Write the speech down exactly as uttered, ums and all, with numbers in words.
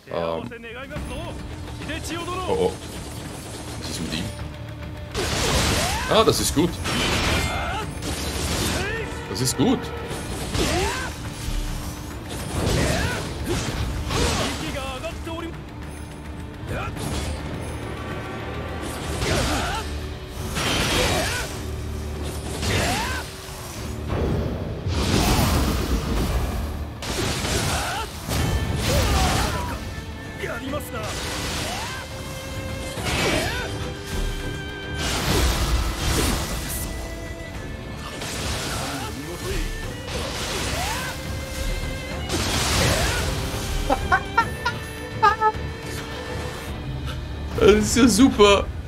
Ähm. Oh oh. Was ist mit ihm? Ah, das ist gut. Das ist gut. Das ist ja super.